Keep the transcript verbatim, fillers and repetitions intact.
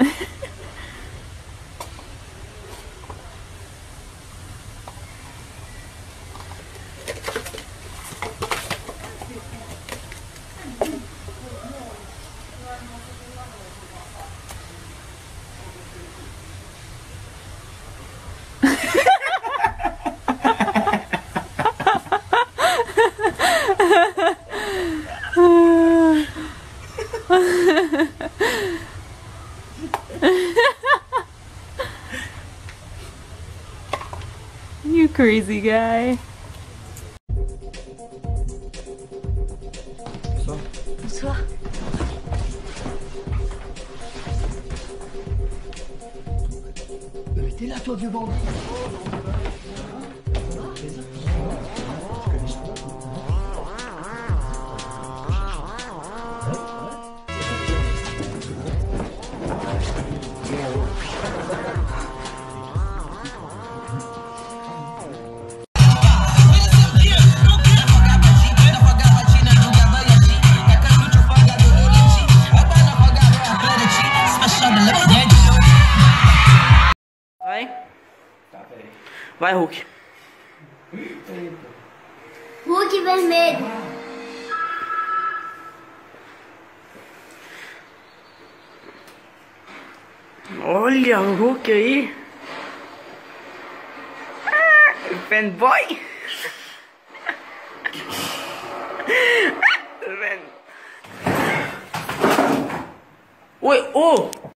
You crazy guy. Bonsoir. Bonsoir. Mais t'es là, toi, vieux bandit. Vai. Vai, Hulk. Hulk vermelho. Olha o Hulk aí. Ah, fanboy. Oi, ô! Oh.